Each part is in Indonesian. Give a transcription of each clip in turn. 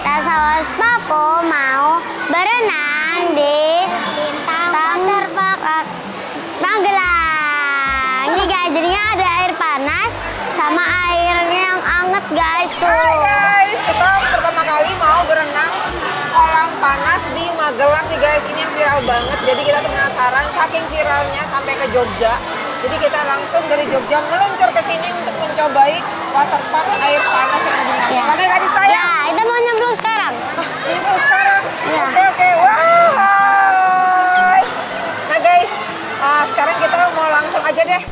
Tasa Waspapo mau berenang di Waterpark Magelang. Ini guys, jadinya ada air panas sama air yang anget guys tuh. Hai guys, kita pertama kali mau berenang kolam panas di Magelang nih guys. Ini yang viral banget. Jadi kita tuh penasaran saking viralnya sampai ke Jogja. Jadi kita langsung dari Jogja meluncur ke sini untuk mencobai waterpark air panas yang ada di Magelang. Oke gadis saya? Ya, kita mau nyemplung sekarang. Nyemplung sekarang? Ya. Oke. Wow. Nah guys, sekarang kita mau langsung aja deh.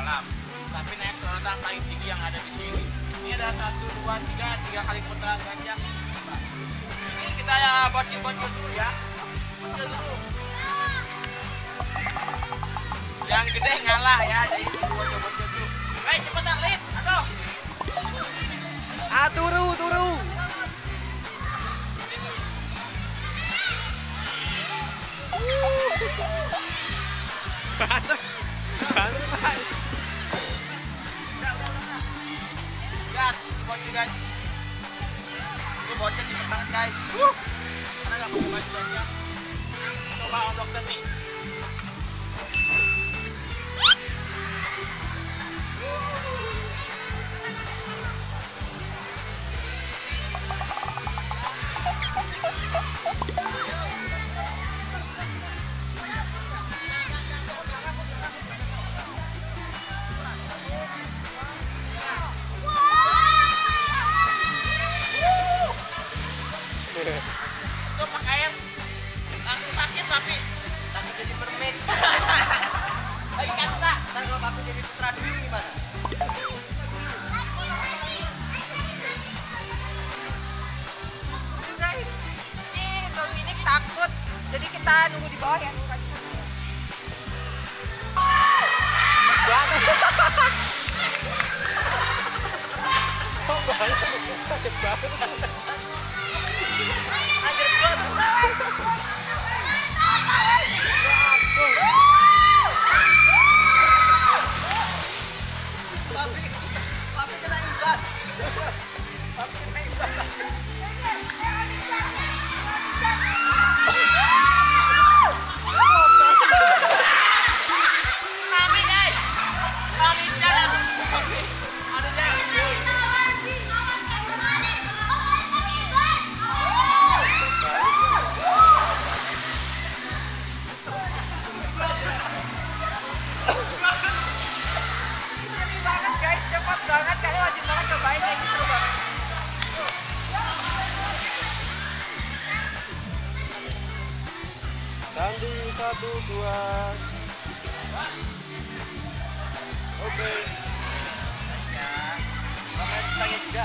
malam. Tapi naik ke orang paling tinggi yang ada di sini. Ini ada 1, 2, 3 kali putaran guys ya. Ini kita ya bocil-bocil dulu ya. Bocil dulu. Yang gede ngalah ya, jadi bocil-bocil dulu. Baik, cepetan Lid. Aduh. Turu. Banget. Lihat, bocil guys. Ini bocil cepet banget guys. Karena nggak pakai baju aja. Coba om dokter nih. Sentuh pakai air langsung sakit tapi jadi mermaid. lagi kasta. Ntar kalau aku jadi putra dulu gimana? Aduh guys, ini Dominic takut. Jadi kita nunggu di bawah ya. Sobat, sakit banget. Anjir kuat. Papi kena imbas. Papi kena imbas. Kami guys. Kami jalan. Ada jalan. Seru banget guys, cepat banget. Kalian wajib banget cobain ya, ini seru banget. Tandi 1, 2. Oke. Ya. Pakai stangnya juga.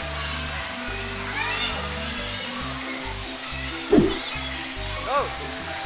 Oh.